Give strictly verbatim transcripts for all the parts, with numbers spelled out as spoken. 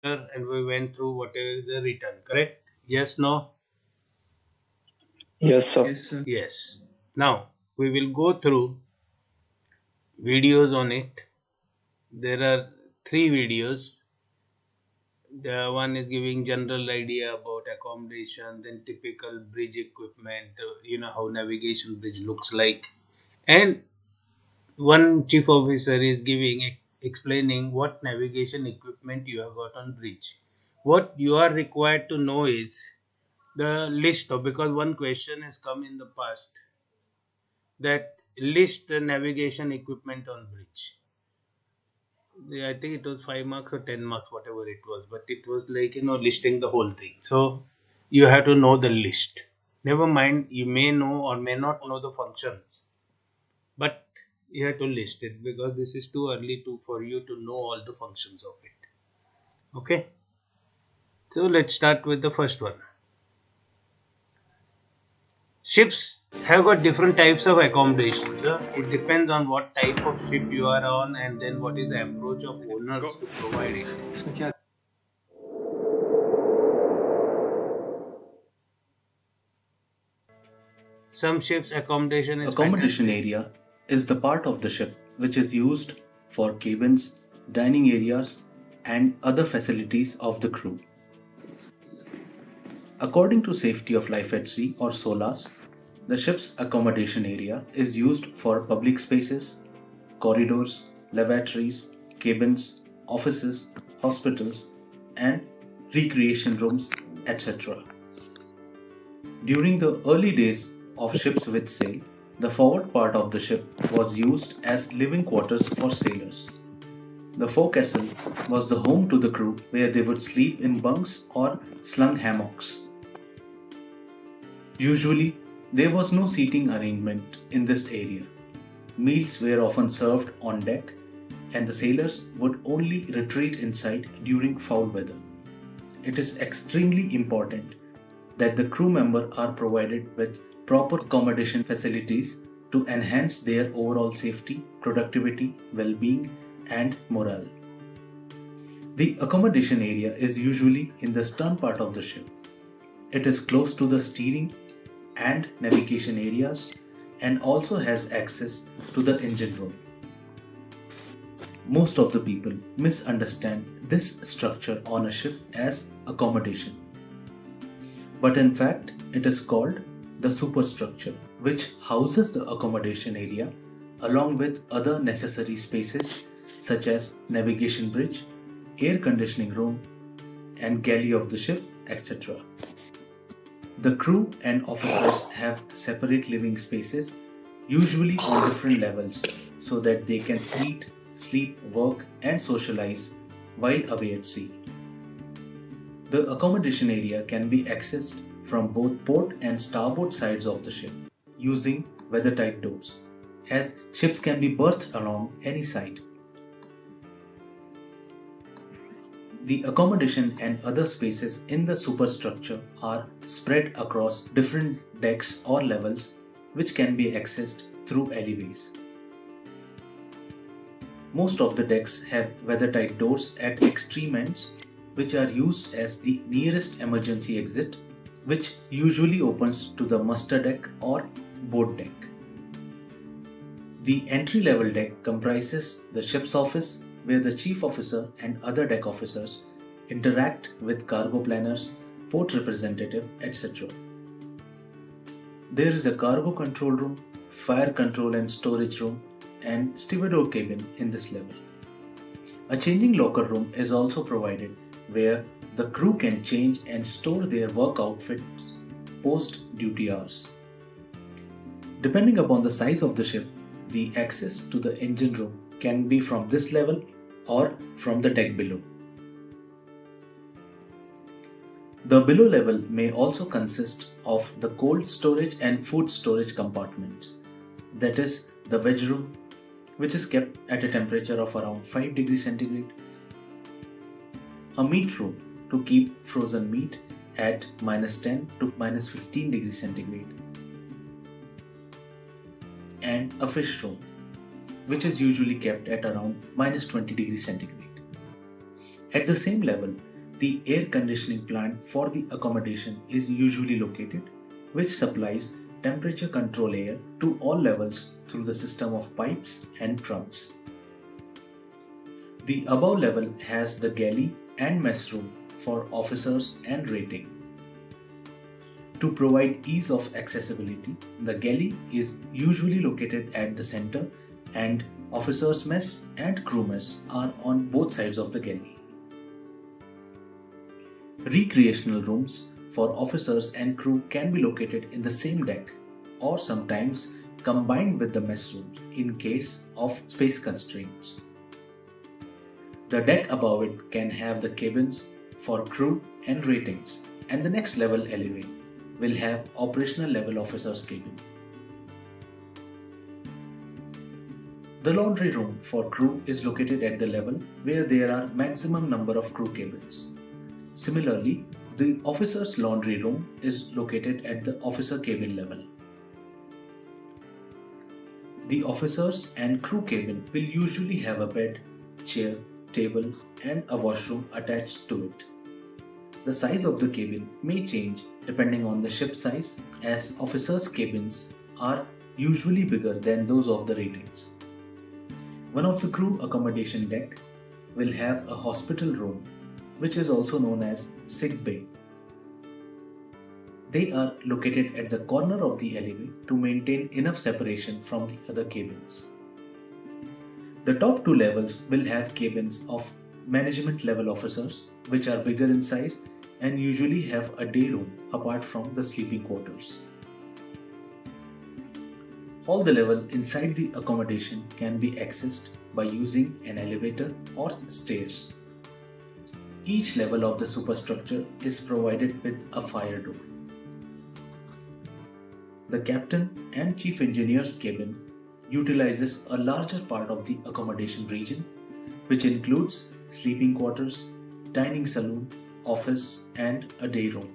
and we went through whatever is the return, correct? Yes, no? Yes, sir. Yes, sir. Yes. Now we will go through videos on it. There are three videos. The one is giving general idea about accommodation, then typical bridge equipment, uh, you know how navigation bridge looks like, and one chief officer is giving explaining what navigation equipment you have got on bridge. What you are required to know is the list of, because one question has come in the past, that list the navigation equipment on bridge. Yeah, I think it was five marks or ten marks, whatever it was, but it was like, you know, listing the whole thing. So you have to know the list. Never mind, you may know or may not know the functions, but you have to list it because this is too early to for you to know all the functions of it. Okay, so let's start with the first one. Ships have got different types of accommodations. Huh? It depends on what type of ship you are on and then what is the approach of owners to provide it. इसमें क्या Some ships accommodation is Accommodation fantastic. area is the part of the ship which is used for cabins, dining areas, and other facilities of the crew. According to Safety of Life at Sea or SOLAS, the ship's accommodation area is used for public spaces, corridors, lavatories, cabins, offices, hospitals, and recreation rooms, et cetera. During the early days of ships with sail, the forward part of the ship was used as living quarters for sailors. The forecastle was the home to the crew where they would sleep in bunks or slung hammocks. Usually, there was no seating arrangement in this area. Meals were often served on deck, and the sailors would only retreat inside during foul weather. It is extremely important that the crew members are provided with proper accommodation facilities to enhance their overall safety, productivity, well-being, and morale. The accommodation area is usually in the stern part of the ship. It is close to the steering and navigation areas and also has access to the engine room. Most of the people misunderstand this structure on a ship as accommodation. But in fact, it is called the superstructure, which houses the accommodation area along with other necessary spaces such as navigation bridge, air conditioning room, and galley of the ship, et cetera. The crew and officers have separate living spaces, usually on different levels, so that they can eat, sleep, work, and socialize while away at sea. The accommodation area can be accessed from both port and starboard sides of the ship using weathertight doors, as ships can be berthed along any side. The accommodation and other spaces in the superstructure are spread across different decks or levels, which can be accessed through alleyways. Most of the decks have weathertight doors at extreme ends, which are used as the nearest emergency exit, which usually opens to the muster deck or boat deck. The entry-level deck comprises the ship's office, where the chief officer and other deck officers interact with cargo planners, port representative, et cetera. There is a cargo control room, fire control and storage room, and stevedore cabin in this level. A changing locker room is also provided, where the crew can change and store their work outfits post duty hours. Depending upon the size of the ship, the access to the engine room can be from this level or from the deck below. The below level may also consist of the cold storage and food storage compartments, that is the veg room, which is kept at a temperature of around five degrees centigrade, a meat room to keep frozen meat at minus ten to minus fifteen degrees centigrade, and a fish room, which is usually kept at around minus twenty degrees centigrade. At the same level, the air conditioning plant for the accommodation is usually located, which supplies temperature control air to all levels through the system of pipes and trunks. The above level has the galley and mess room for officers and rating. To provide ease of accessibility, the galley is usually located at the center and officers' mess and crew mess are on both sides of the galley. Recreational rooms for officers and crew can be located in the same deck or sometimes combined with the mess rooms in case of space constraints. The deck above it can have the cabins for crew and ratings, and the next level alleyway will have operational level officers' cabin. The laundry room for crew is located at the level where there are maximum number of crew cabins. Similarly, the officer's laundry room is located at the officer cabin level. The officers and crew cabin will usually have a bed, chair, table and a washroom attached to it. The size of the cabin may change depending on the ship size, as officers' cabins are usually bigger than those of the ratings. One of the crew accommodation deck will have a hospital room, which is also known as sick bay. They are located at the corner of the alleyway to maintain enough separation from the other cabins. The top two levels will have cabins of management level officers, which are bigger in size and usually have a day room apart from the sleeping quarters. All the level inside the accommodation can be accessed by using an elevator or stairs. Each level of the superstructure is provided with a fire door. The captain and chief engineer's cabin utilizes a larger part of the accommodation region, which includes sleeping quarters, dining saloon, office and a day room.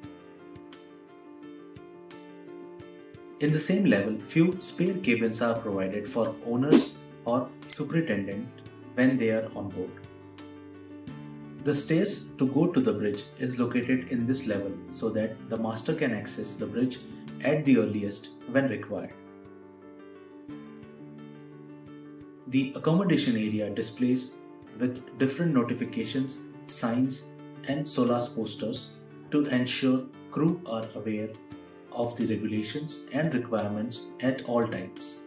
In the same level, few spare cabins are provided for owners or superintendent when they are on board. The stairs to go to the bridge is located in this level so that the master can access the bridge at the earliest when required. The accommodation area displays with different notifications, signs and SOLAS posters to ensure crew are aware of the regulations and requirements at all times.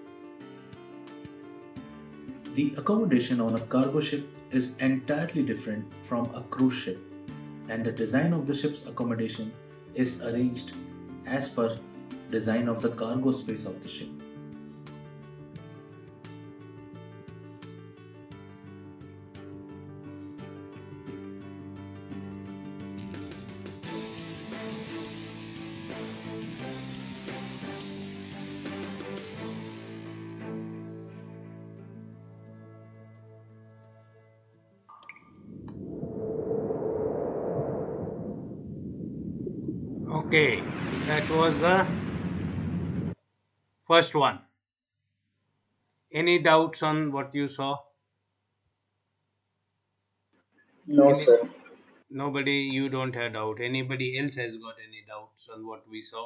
The accommodation on a cargo ship is entirely different from a cruise ship, and the design of the ship's accommodation is arranged as per design of the cargo space of the ship. Okay, that was the first one. Any doubts on what you saw? No, Any, sir. nobody, you don't have doubt. Anybody else has got any doubts on what we saw?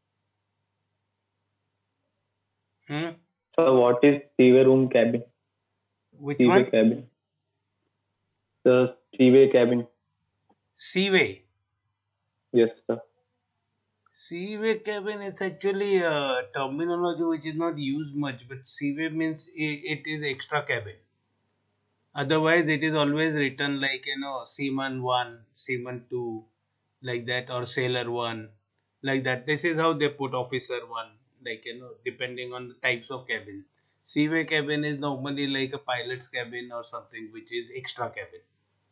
Hmm? So, what is three-way room cabin? Which Three-way one? cabin. The three-way cabin. Seaway. Yes, sir. Seaway cabin is actually a terminology which is not used much, but seaway means i- it is extra cabin. Otherwise, it is always written like, you know, seaman one, seaman two, like that, or sailor one, like that. This is how they put officer one, like, you know, depending on the types of cabin. Seaway cabin is normally like a pilot's cabin or something which is extra cabin.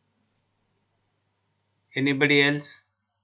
Anybody else?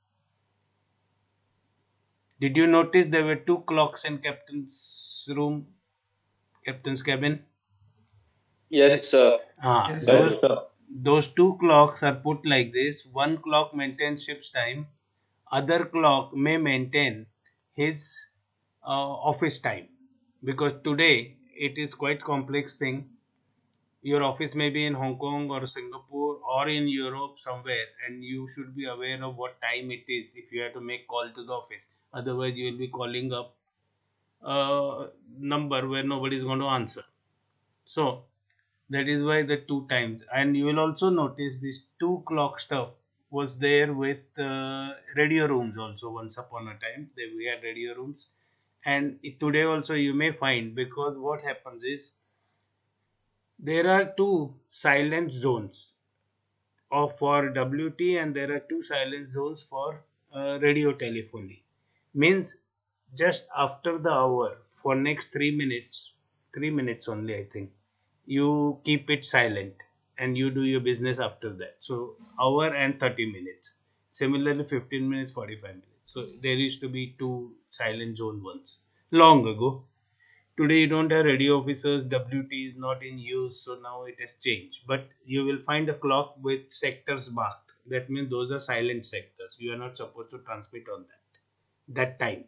Did you notice there were two clocks in captain's room, captain's cabin? Yes, sir. Ah, Yes, Yes, those sir. sir. those two clocks are put like this. One clock maintains ship's time. Other clock may maintain his uh, office time, because today it is quite complex thing. Your office may be in Hong Kong or Singapore or in Europe somewhere, and you should be aware of what time it is if you have to make call to the office. Otherwise, you will be calling up a number where nobody is going to answer. So that is why the two times. And you will also notice this two clock stuff was there with uh, radio rooms also. Once upon a time, they, we had radio rooms, and today also you may find, because what happens is there are two silent zones of for W T, and there are two silent zones for uh, radio telephony. Means just after the hour, for next three minutes, three minutes only, I think, you keep it silent and you do your business after that. So hour and thirty minutes. Similarly, fifteen minutes, forty-five minutes. So there used to be two silent zone once, long ago. Today you don't have radio officers, W T is not in use, so now it has changed. But you will find a clock with sectors marked. That means those are silent sectors. You are not supposed to transmit on that, that time.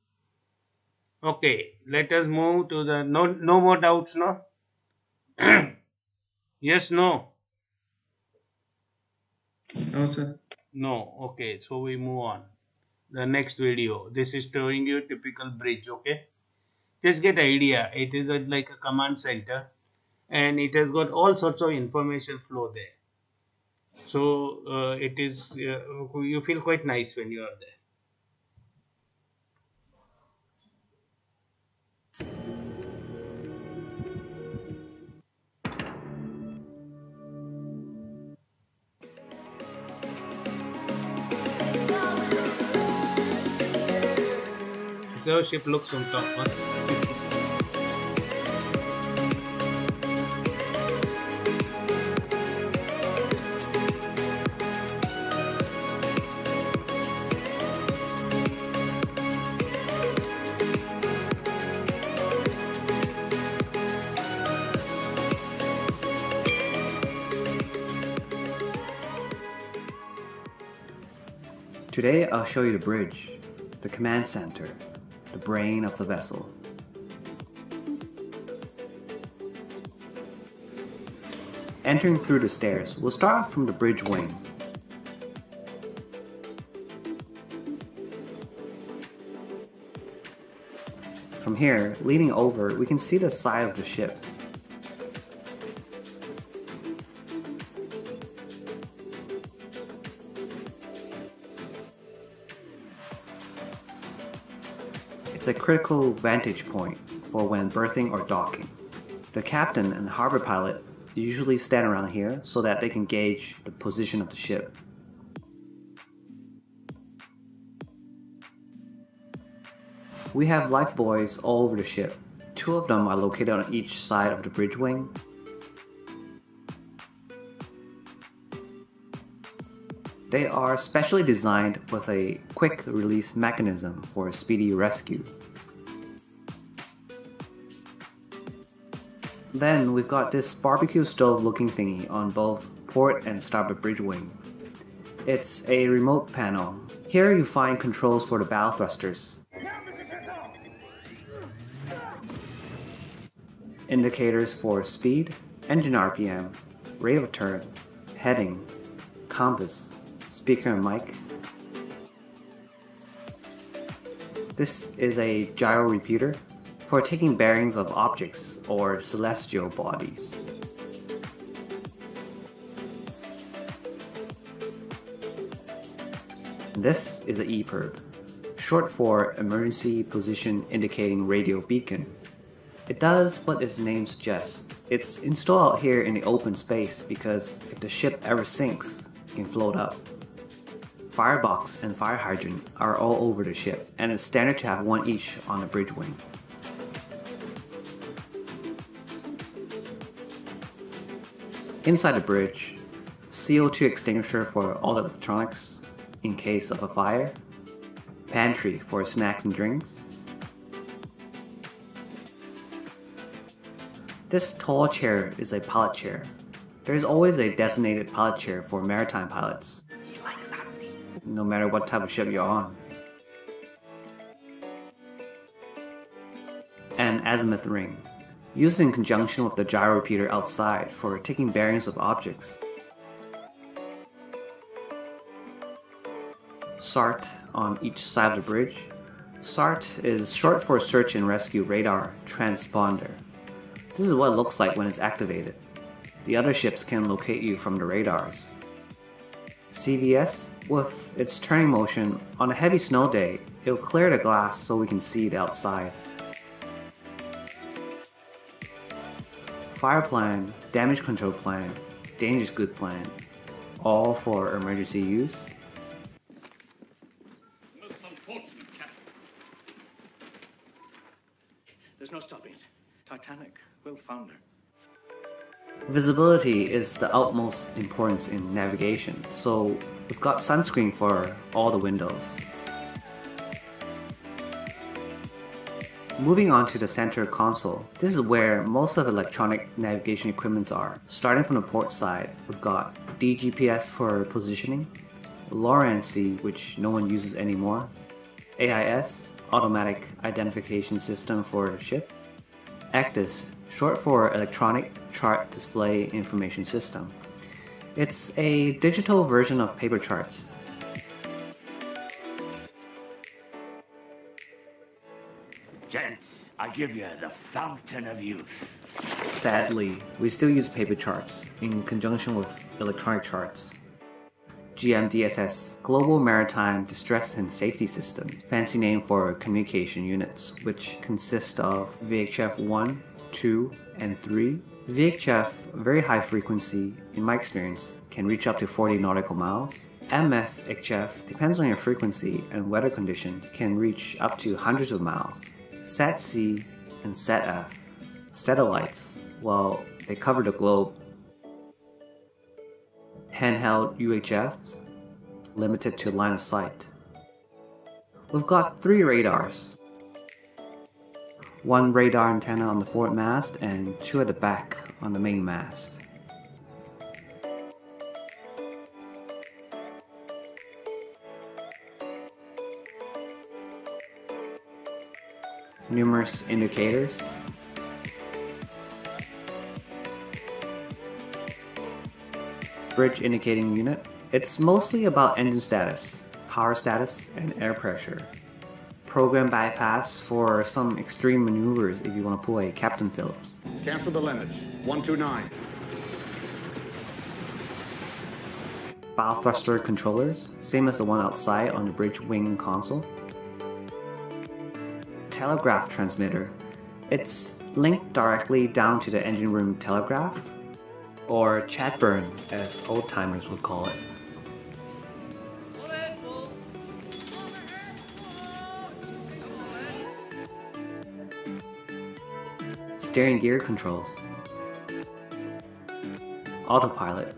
Okay, let us move to the, no, no more doubts, no? Yes, no? No, sir. No, okay, so we move on. The next video, this is showing you typical bridge, okay? Just get idea, it is a, like a command center, and it has got all sorts of information flow there. So uh, it is, uh, you feel quite nice when you are there. So ship looks on top, huh? Today I'll show you the bridge, the command center, the brain of the vessel. Entering through the stairs, we'll start off from the bridge wing. From here, leaning over, we can see the side of the ship. It's a critical vantage point for when berthing or docking. The captain and harbor pilot usually stand around here so that they can gauge the position of the ship. We have lifebuoys all over the ship. Two of them are located on each side of the bridge wing. They are specially designed with a quick release mechanism for speedy rescue. Then we've got this barbecue stove looking thingy on both port and starboard bridge wing. It's a remote panel. Here you find controls for the bow thrusters, indicators for speed, engine R P M, rate of turn, heading, compass, speaker and mic. This is a gyro repeater for taking bearings of objects or celestial bodies. This is an E P I R B, short for Emergency Position Indicating Radio Beacon. It does what its name suggests. It's installed out here in the open space because if the ship ever sinks, it can float up. Firebox and fire hydrant are all over the ship, and it's standard to have one each on the bridge wing. Inside the bridge, C O two extinguisher for all electronics in case of a fire, pantry for snacks and drinks. This tall chair is a pilot chair. There is always a designated pilot chair for maritime pilots, no matter what type of ship you're on. An azimuth ring, used in conjunction with the gyro repeater outside for taking bearings of objects. SART on each side of the bridge. SART is short for Search and Rescue Radar Transponder. This is what it looks like when it's activated. The other ships can locate you from the radars. C V S, with its turning motion, on a heavy snow day, it will clear the glass so we can see the outside. Fire plan, damage control plan, dangerous good plan, all for emergency use. Most unfortunate, Captain. There's no stopping it. Titanic will founder. Visibility is the utmost importance in navigation, so we've got sunscreen for all the windows. Moving on to the center console, this is where most of the electronic navigation equipments are. Starting from the port side, we've got D G P S for positioning, LORAN-C, which no one uses anymore, A I S, Automatic Identification System for the ship, ACDIS, short for Electronic Chart Display Information System. It's a digital version of paper charts. Gents, I give you the fountain of youth. Sadly, we still use paper charts in conjunction with electronic charts. G M D S S, Global Maritime Distress and Safety System, fancy name for communication units, which consist of V H F one, two, and three. V H F, very high frequency, in my experience, can reach up to forty nautical miles. M F H F, depends on your frequency and weather conditions, can reach up to hundreds of miles. SAT-C and SAT-F, satellites, well, they cover the globe. Handheld U H Fs, limited to line of sight. We've got three radars. One radar antenna on the forward mast and two at the back on the main mast. Numerous indicators. Bridge indicating unit. It's mostly about engine status, power status, and air pressure. Program bypass for some extreme maneuvers if you want to pull a Captain Phillips. Cancel the limits. one two nine. Bow thruster controllers, same as the one outside on the bridge wing console. Telegraph transmitter. It's linked directly down to the engine room telegraph, or chatburn as old-timers would call it. Steering gear controls. Autopilot.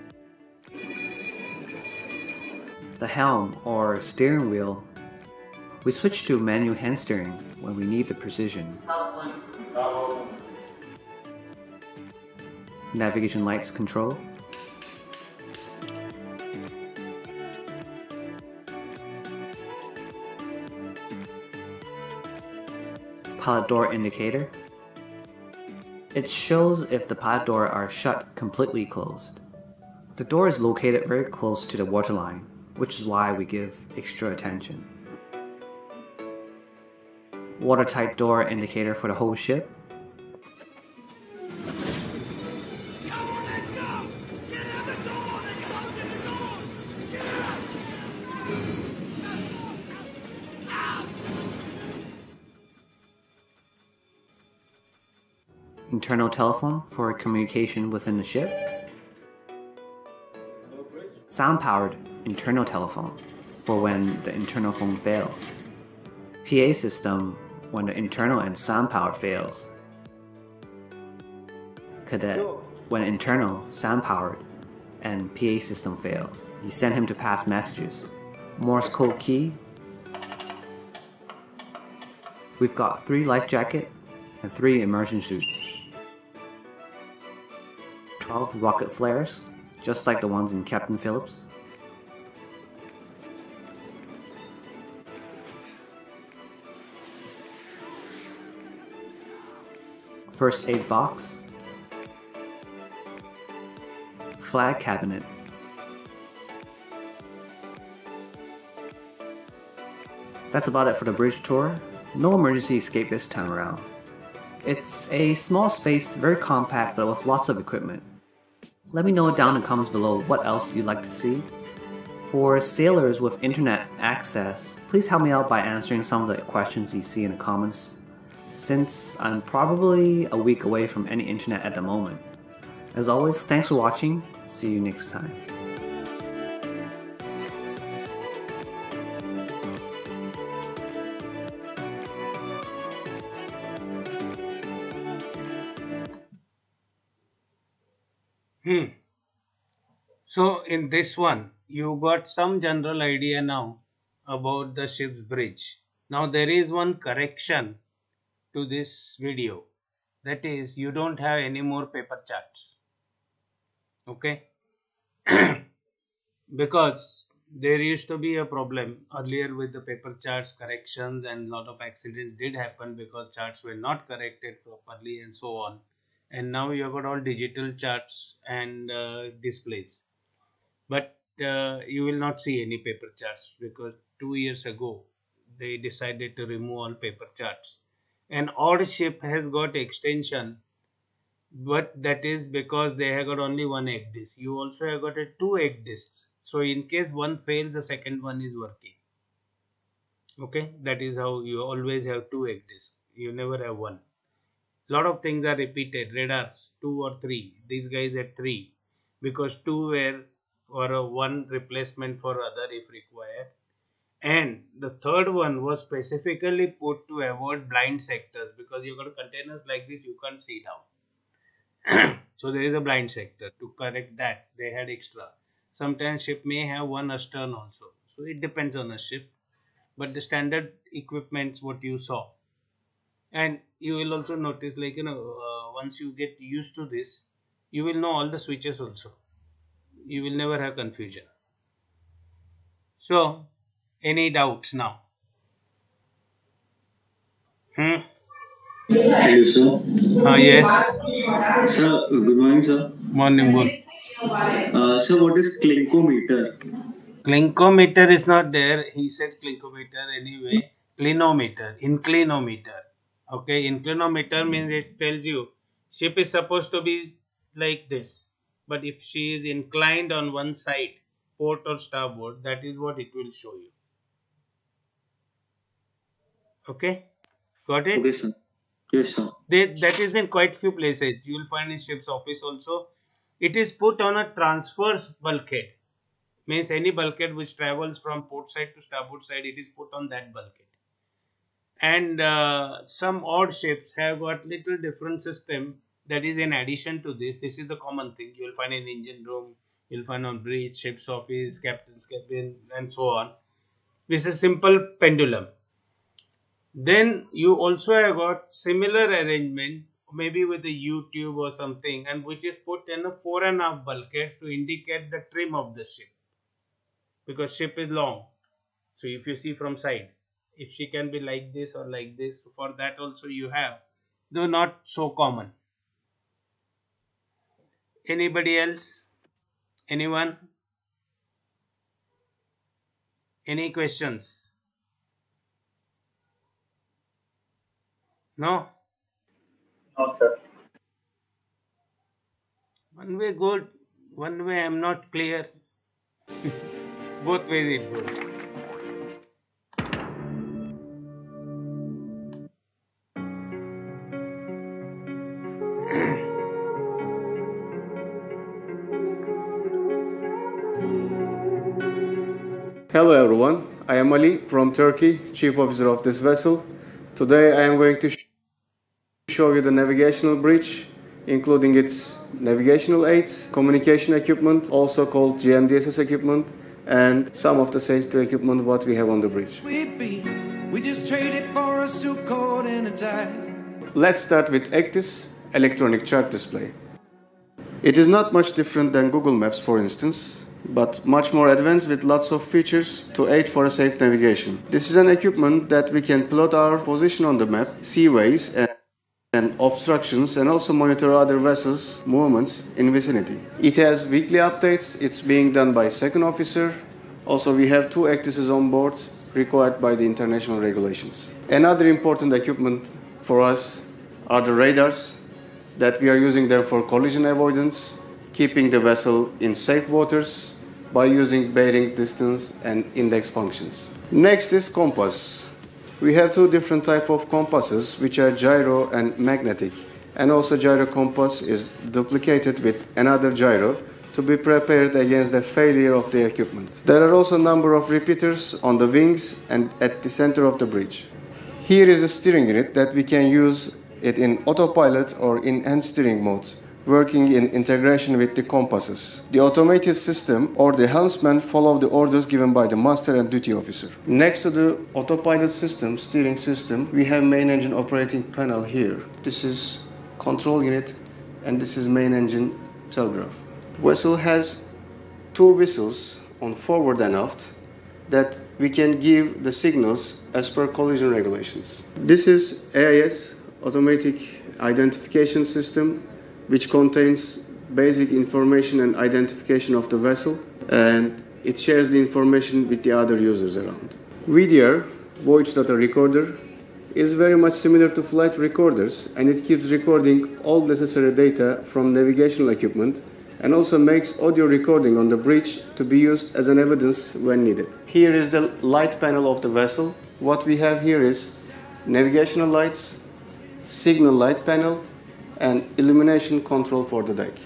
The helm or steering wheel. We switch to manual hand steering when we need the precision. Navigation lights control. Pilot door indicator. It shows if the pilot door are shut completely closed. The door is located very close to the waterline, which is why we give extra attention. Watertight door indicator for the whole ship. Internal telephone for communication within the ship. Sound-powered internal telephone for when the internal phone fails. P A system when the internal and sound power fails. Cadet when internal, sound powered, and P A system fails. You send him to pass messages. Morse code key. We've got three life jacket and three immersion suits. twelve rocket flares, just like the ones in Captain Phillips. First aid box. Flag cabinet. That's about it for the bridge tour. No emergency escape this time around. It's a small space, very compact, but with lots of equipment. Let me know down in the comments below what else you'd like to see. For sailors with internet access, please help me out by answering some of the questions you see in the comments, since I'm probably a week away from any internet at the moment. As always, thanks for watching. See you next time. Hmm. So in this one, you got some general idea now about the ship's bridge. Now there is one correction to this video. That is, you don't have any more paper charts. Okay? Because there used to be a problem earlier with the paper charts corrections, and a lot of accidents did happen because charts were not corrected properly and so on. And now you have got all digital charts and uh, displays. But uh, you will not see any paper charts because two years ago they decided to remove all paper charts. An odd ship has got extension, but that is because they have got only one egg disc. You also have got a two egg discs. So in case one fails, the second one is working. Okay, that is how you always have two egg discs. You never have one. Lot of things are repeated. Radars two or three. These guys had three because two were for a one replacement for other if required. And the third one was specifically put to avoid blind sectors, because you got containers like this, you can't see down. So there is a blind sector. To correct that, they had extra. Sometimes ship may have one astern also. So it depends on a ship. But the standard equipment's what you saw. And you will also notice, like, you know, uh, once you get used to this, you will know all the switches also. You will never have confusion. So, any doubts now? Hmm? Hello, sir. Ah, yes. Sir, good morning, sir. Morning, Bull. Uh, sir, what is clinkometer? Clinkometer is not there. He said clinkometer anyway. Clinometer, inclinometer. Okay, inclinometer means it tells you ship is supposed to be like this. But if she is inclined on one side, port or starboard, that is what it will show you. Okay, got it? Okay, sir. Yes, sir. They, that is in quite few places. You will find in ship's office also. It is put on a transverse bulkhead. Means any bulkhead which travels from port side to starboard side, it is put on that bulkhead. And uh, some odd ships have got little different system that is in addition to this. This is the common thing. You will find in engine room, you will find on bridge, ship's office, captain's cabin, and so on. This is a simple pendulum. Then you also have got similar arrangement, maybe with a U-tube or something, and which is put in a four and a half bulkhead to indicate the trim of the ship. Because ship is long. So if you see from side, if she can be like this or like this, for that also you have, though not so common. Anybody else? Anyone? Any questions? No? No, sir. One way good, one way I am not clear. Both ways it good. Hello everyone, I am Ali from Turkey, Chief Officer of this vessel. Today I am going to sh show you the navigational bridge, including its navigational aids, communication equipment, also called G M D S S equipment, and some of the safety equipment what we have on the bridge. We just traded for a suit coat and a tie. Let's start with ECDIS, electronic chart display. It is not much different than Google Maps, for instance, but much more advanced with lots of features to aid for a safe navigation. This is an equipment that we can plot our position on the map, see ways and, and obstructions, and also monitor other vessels' movements in vicinity. It has weekly updates. It's being done by second officer. Also, we have two ECDISes on board, required by the international regulations. Another important equipment for us are the radars that we are using them for collision avoidance, keeping the vessel in safe waters by using bearing distance and index functions. Next is compass. We have two different types of compasses, which are gyro and magnetic, and also gyro compass is duplicated with another gyro to be prepared against the failure of the equipment. There are also a number of repeaters on the wings and at the center of the bridge. Here is a steering unit that we can use it in autopilot or in hand steering mode, working in integration with the compasses. The automated system or the helmsman follow the orders given by the master and duty officer. Next to the autopilot system, steering system, we have main engine operating panel here. This is control unit and this is main engine telegraph. Vessel has two whistles on forward and aft that we can give the signals as per collision regulations. This is A I S, Automatic Identification System, which contains basic information and identification of the vessel, and it shares the information with the other users around. V D R, Voyage Data Recorder, is very much similar to flight recorders, and it keeps recording all necessary data from navigational equipment and also makes audio recording on the bridge to be used as an evidence when needed. Here is the light panel of the vessel. What we have here is navigational lights, signal light panel, and illumination control for the deck.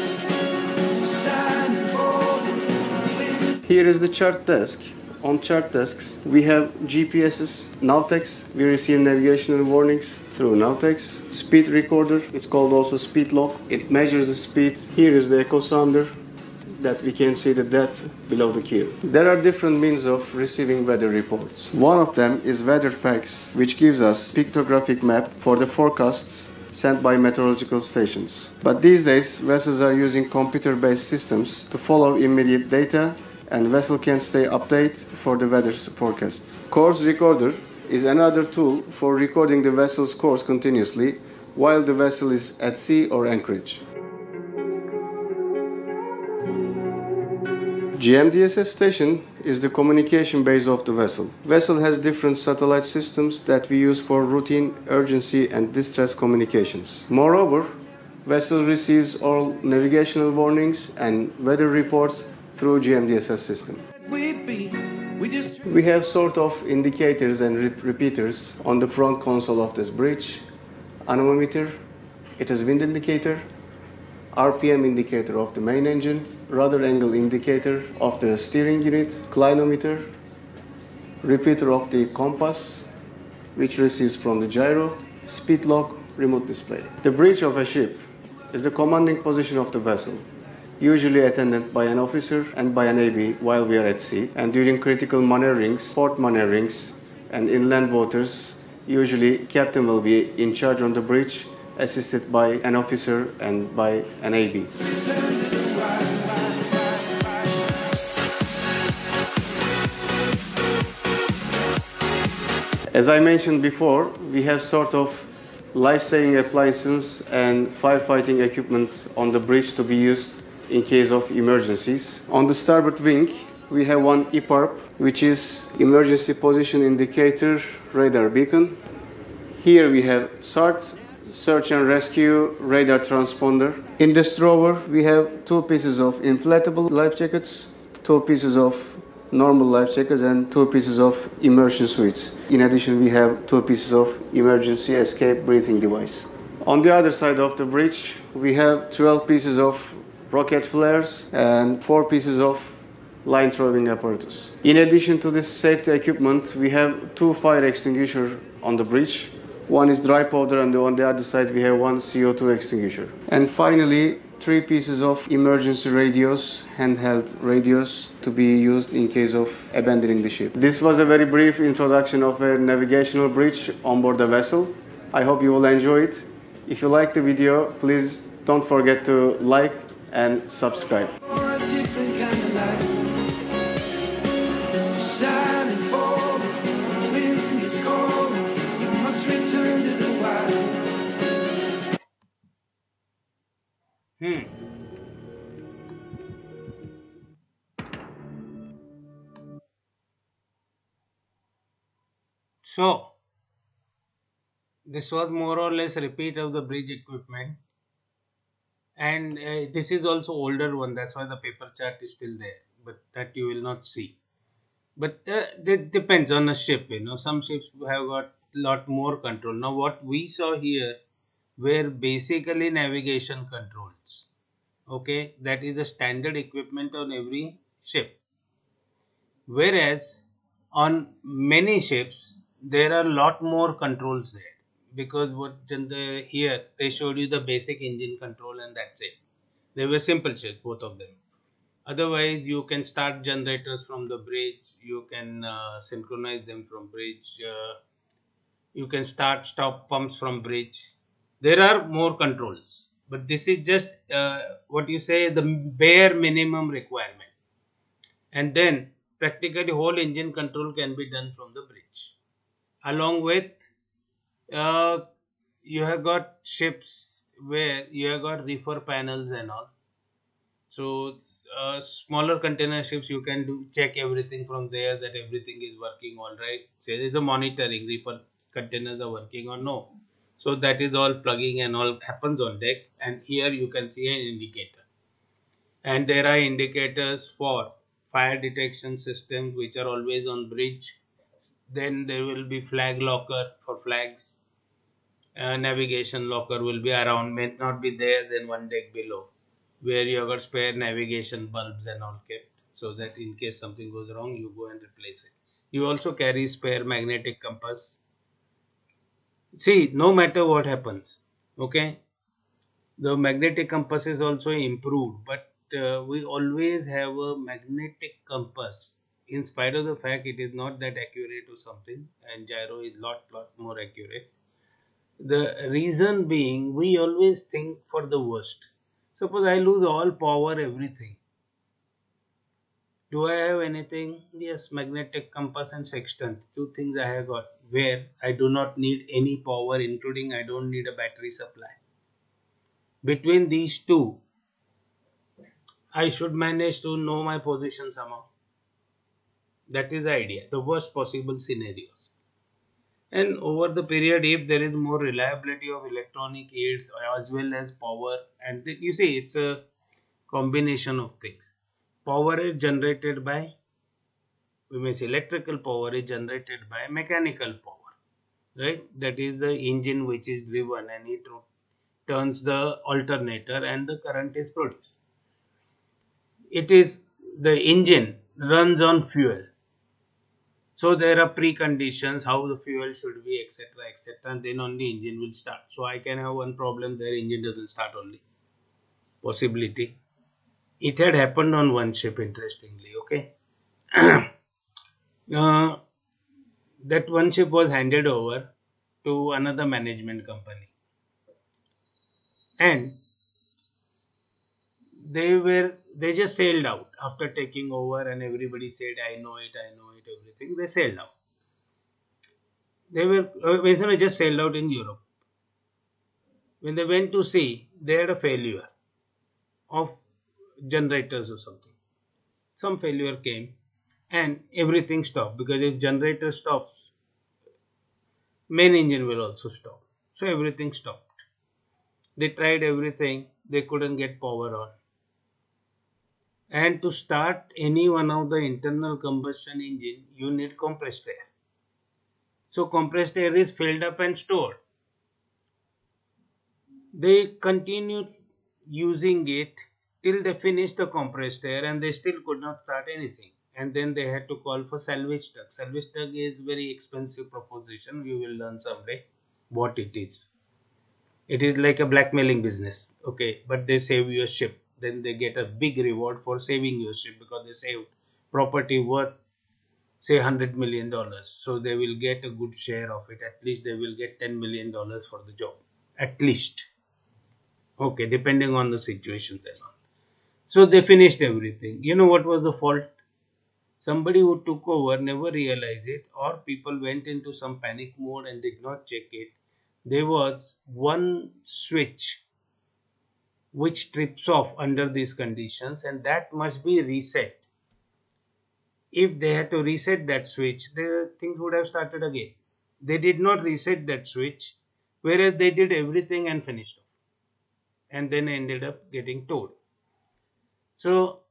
Here is the chart desk. On chart desks, we have G P Ss, Navtex. We receive navigational warnings through Navtex. Speed recorder, it's called also speed log. It measures the speed. Here is the echo sounder that we can see the depth below the keel. There are different means of receiving weather reports. One of them is WeatherFax, which gives us pictographic map for the forecasts sent by meteorological stations. But these days, vessels are using computer-based systems to follow immediate data, and vessel can stay updated for the weather forecasts. Course recorder is another tool for recording the vessel's course continuously while the vessel is at sea or anchorage. G M D S S station is the communication base of the vessel. Vessel has different satellite systems that we use for routine, urgency and distress communications. Moreover, vessel receives all navigational warnings and weather reports through G M D S S system. We have sort of indicators and re repeaters on the front console of this bridge. Anemometer, it is wind indicator, R P M indicator of the main engine, rudder angle indicator of the steering unit, clinometer, repeater of the compass, which receives from the gyro, speed log, remote display. The bridge of a ship is the commanding position of the vessel, usually attended by an officer and by an A B while we are at sea, and during critical maneuverings, port maneuverings, and inland waters, usually captain will be in charge on the bridge, assisted by an officer and by an A B. As I mentioned before, we have sort of life-saving appliances and firefighting equipment on the bridge to be used in case of emergencies. On the starboard wing, we have one E P A R P, which is Emergency Position Indicator Radar Beacon. Here we have S A R T, Search and Rescue Radar Transponder. In the strower, we have two pieces of inflatable life jackets, two pieces of normal life jackets, and two pieces of immersion suits. In addition, we have two pieces of emergency escape breathing device. On the other side of the bridge, we have twelve pieces of rocket flares and four pieces of line throwing apparatus. In addition to this safety equipment, we have two fire extinguishers on the bridge. One is dry powder, and on the other side we have one C O two extinguisher. And finally, three pieces of emergency radios, handheld radios, to be used in case of abandoning the ship. This was a very brief introduction of a navigational bridge on board the vessel. I hope you will enjoy it. If you like the video, please don't forget to like and subscribe. Hmm. So this was more or less a repeat of the bridge equipment, and uh, this is also older one, that's why the paper chart is still there, but that you will not see. But uh, it depends on the ship, you know, some ships have got lot more control. Now what we saw here were basically navigation controls. Okay, that is the standard equipment on every ship. Whereas on many ships there are lot more controls there, because what the, here they showed you the basic engine control and that's it. They were simple ships, both of them. Otherwise, you can start generators from the bridge, you can uh, synchronize them from bridge, uh, you can start stop pumps from bridge. There are more controls, but this is just uh, what you say, the bare minimum requirement. And then practically whole engine control can be done from the bridge. Along with uh, you have got ships where you have got reefer panels and all. So uh, smaller container ships, you can do check everything from there, that everything is working all right. So there is a monitoring, reefer containers are working or no. So that is all plugging and all happens on deck, and here you can see an indicator. And there are indicators for fire detection systems which are always on bridge. Then there will be flag locker for flags. Uh, navigation locker will be around, may not be there, then one deck below, where you have got spare navigation bulbs and all kept, so that in case something goes wrong you go and replace it. You also carry spare magnetic compass. See, no matter what happens, okay, the magnetic compass is also improved, but uh, we always have a magnetic compass, in spite of the fact it is not that accurate or something, and gyro is lot lot more accurate. The reason being, we always think for the worst. Suppose I lose all power, everything. Do I have anything? Yes, magnetic compass and sextant. Two things I have got, where I do not need any power, including I don't need a battery supply. Between these two, I should manage to know my position somehow. That is the idea, the worst possible scenarios. And over the period, if there is more reliability of electronic aids as well as power, and you see, it's a combination of things. Power is generated by, we may say electrical power is generated by mechanical power, right? That is the engine which is driven and it turns the alternator and the current is produced. It is, the engine runs on fuel. So there are preconditions how the fuel should be, etc, etc, and then only engine will start. So I can have one problem there, engine doesn't start only. Possibility. It had happened on one ship, interestingly, okay. uh, that one ship was handed over to another management company. And they were, they just sailed out after taking over, and everybody said, I know it, I know it, everything. They sailed out. They were basically just sailed out in Europe. When they went to sea, they had a failure of generators or something. Some failure came and everything stopped, because if generator stops, main engine will also stop. So everything stopped. They tried everything, they couldn't get power on. And to start any one of the internal combustion engine, you need compressed air. So compressed air is filled up and stored. They continued using it till they finished the compressed air, and they still could not start anything. And then they had to call for salvage tug. Salvage tug is very expensive proposition. You will learn someday what it is. It is like a blackmailing business, okay, but they save your ship. Then they get a big reward for saving your ship, because they saved property worth, say, one hundred million dollars. So they will get a good share of it. At least they will get ten million dollars for the job. At least. Okay, depending on the situations and all. So they finished everything. You know what was the fault? Somebody who took over never realized it, or people went into some panic mode and did not check it. There was one switch which trips off under these conditions, and that must be reset. If they had to reset that switch, the things would have started again. they did not reset that switch, whereas they did everything and finished off, and then ended up getting towed. So,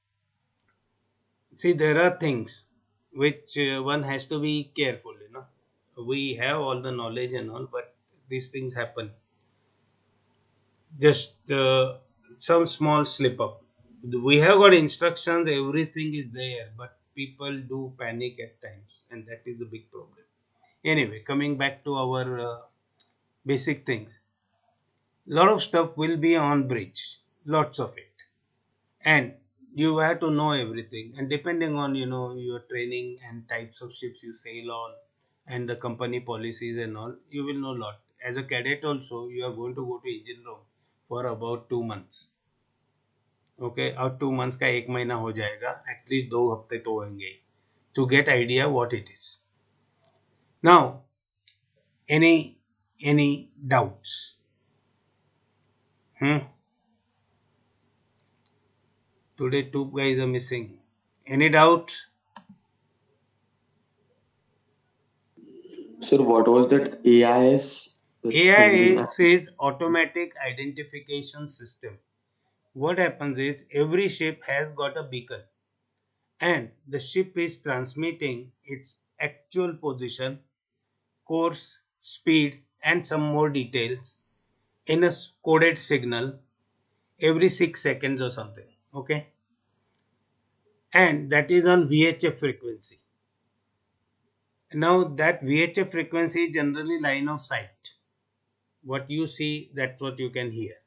see, there are things which uh, one has to be careful, you know. We have all the knowledge and all, but these things happen. Just uh, some small slip up. We have got instructions, everything is there, but people do panic at times, and that is the big problem. Anyway, coming back to our uh, basic things. Lot of stuff will be on bridge, lots of it, and you have to know everything. And depending on you know your training and types of ships you sail on, and the company policies and all, you will know a lot. As a cadet also, you are going to go to engine room for about two months. Okay, और two months का एक महीना हो जाएगा, at least दो हफ्ते तो होंगे, to get idea what it is. Now, any any doubts? Hmm. Today two guys are missing. Any doubts? Sir, what was that A I S? A I S is Automatic Identification System. What happens is every ship has got a beacon, and the ship is transmitting its actual position, course, speed, and some more details in a coded signal every six seconds or something. Okay, and that is on V H F frequency. Now that V H F frequency is generally line of sight. What you see, that's what you can hear.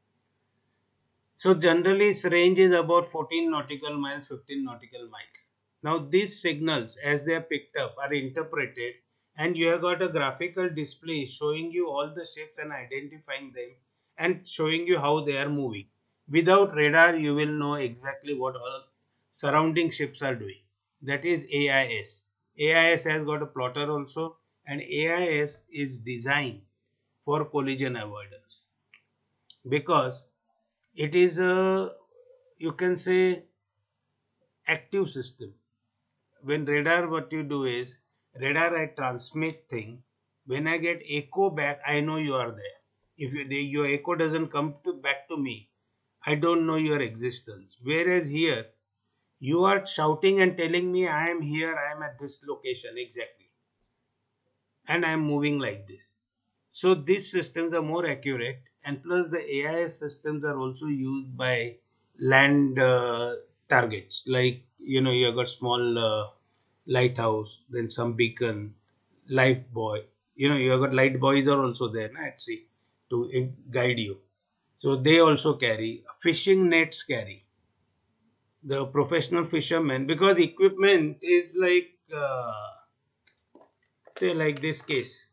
So generally its range is about fourteen nautical miles, fifteen nautical miles. Now these signals, as they are picked up, are interpreted, and you have got a graphical display showing you all the ships and identifying them and showing you how they are moving. Without radar, you will know exactly what all surrounding ships are doing. That is A I S. A I S has got a plotter also, and A I S is designed for collision avoidance, because it is a, you can say, active system. When radar, what you do is, radar I transmit thing, when I get echo back, I know you are there. If you, your echo doesn't come to, back to me, I don't know your existence. Whereas here, you are shouting and telling me I am here, I am at this location exactly, and I am moving like this. So these systems are more accurate, and plus the A I S systems are also used by land uh, targets, like you know you have got small uh, lighthouse, then some beacon, life buoy. You know you have got light buoys are also there na, at sea to in, guide you. So they also carry fishing nets, carry the professional fishermen, because equipment is like uh, say like this case.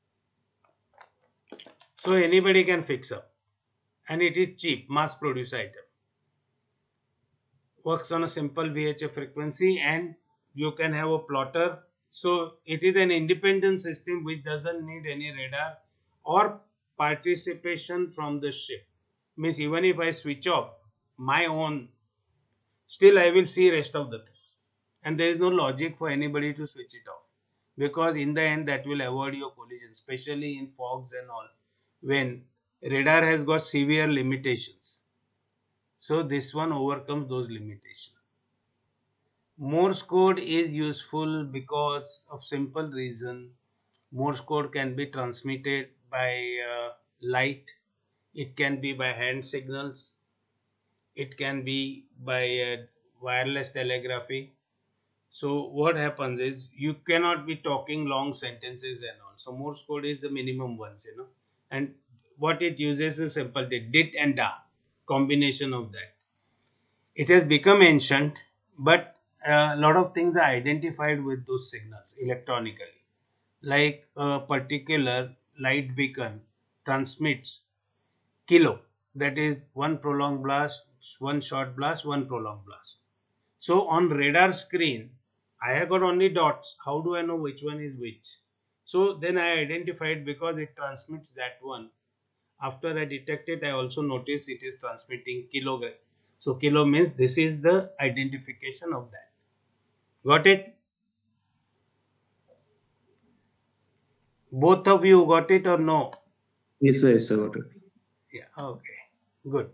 So anybody can fix up, and it is cheap, mass produced item. Works on a simple V H F frequency, and you can have a plotter. So it is an independent system which doesn't need any radar or participation from the ship. Means even if I switch off my own, still I will see rest of the things. And there is no logic for anybody to switch it off, because in the end that will avoid your collision, especially in fogs and all, when radar has got severe limitations. So this one overcomes those limitations. Morse code is useful because of simple reason. Morse code can be transmitted by uh, light. It can be by hand signals. It can be by uh, wireless telegraphy. So what happens is you cannot be talking long sentences and all. So Morse code is the minimum ones, you know. And what it uses is simple dit, dit and da, combination of that. It has become ancient, but a lot of things are identified with those signals electronically. Like a particular light beacon transmits kilo, that is one prolonged blast, one short blast, one prolonged blast. So on radar screen, I have got only dots. How do I know which one is which? So then I identified, because it transmits that one. After I detect it, I also notice it is transmitting kilogram. So kilo means this is the identification of that. Got it? Both of you got it or no? Yes, sir. Yes, sir. Got it. Yeah, okay, good.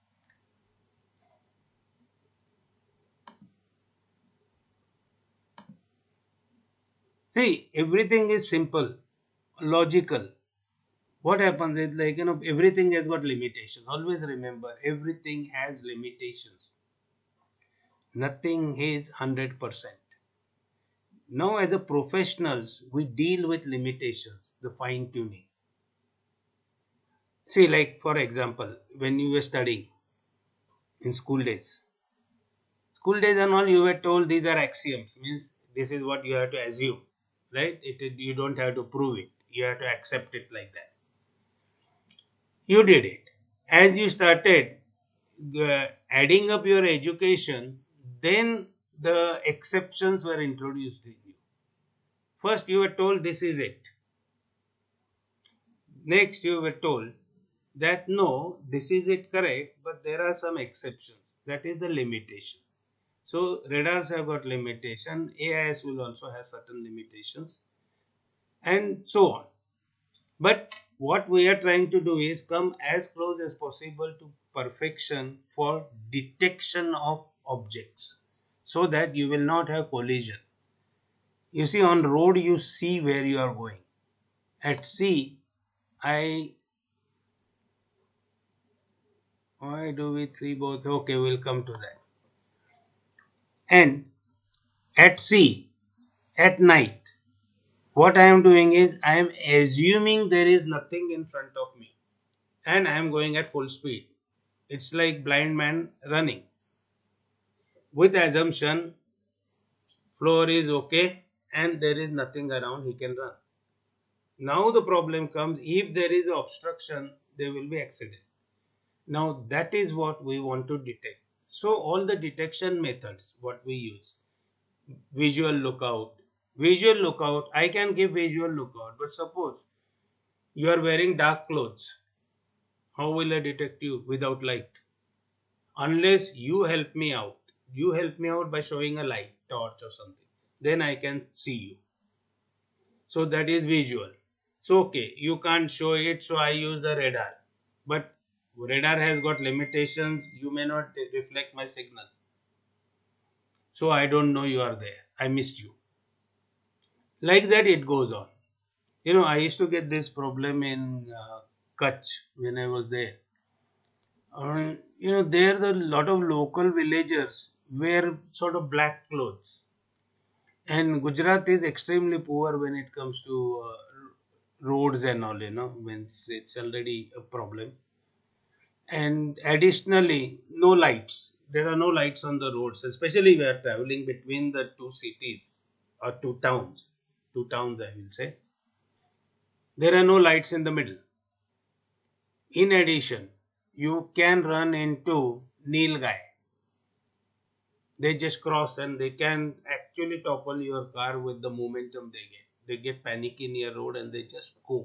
See, everything is simple, logical. What happens is, like, you know, everything has got limitations. Always remember, everything has limitations. Nothing is one hundred percent. Now, as a professionals, we deal with limitations, the fine tuning. See, like, for example, when you were studying in school days, school days and all, you were told these are axioms, means this is what you have to assume, right? It, it you don't have to prove it, you have to accept it like that. You did it. As you started uh, adding up your education, then the exceptions were introduced in you. First, you were told this is it. Next, you were told that no, this is it correct, but there are some exceptions. That is the limitation. So, radars have got limitation. A I S will also have certain limitations, and so on. But what we are trying to do is come as close as possible to perfection for detection of objects, so that you will not have collision. You see, on road you see where you are going. At sea, I why do we three both? Okay, we'll come to that. And at sea, at night, what I am doing is I am assuming there is nothing in front of me, and I am going at full speed. It's like blind man running. With assumption, floor is okay and there is nothing around, he can run. Now the problem comes, if there is obstruction, there will be accident. Now that is what we want to detect. So all the detection methods what we use, visual lookout, visual lookout, I can give visual lookout, but suppose you are wearing dark clothes, how will I detect you without light? Unless you help me out. You help me out by showing a light, torch or something. Then I can see you. So that is visual. So okay, you can't show it, so I use the radar. But radar has got limitations. You may not reflect my signal. So I don't know you are there. I missed you. Like that it goes on. You know, I used to get this problem in uh, Kutch when I was there. Uh, you know, there the lot of local villagers wear sort of black clothes, and Gujarat is extremely poor when it comes to uh, roads and all. You know, when it's, it's already a problem. And additionally, no lights. There are no lights on the roads, especially we are traveling between the two cities or two towns. Two towns, I will say. There are no lights in the middle. In addition, you can run into Nilgai. They just cross and they can actually topple your car with the momentum they get. They get panicky near road and they just go.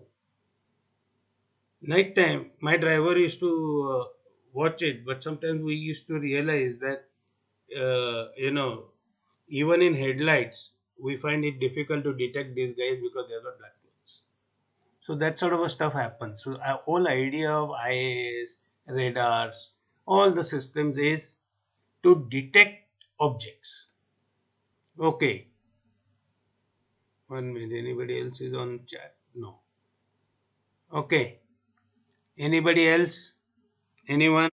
Night time, my driver used to uh, watch it, but sometimes we used to realize that, uh, you know, even in headlights, we find it difficult to detect these guys because they've got black clothes. So that sort of a stuff happens. So our whole idea of I A S, radars, all the systems is to detect objects. Okay. One minute. Anybody else is on chat? No. Okay. Anybody else? Anyone?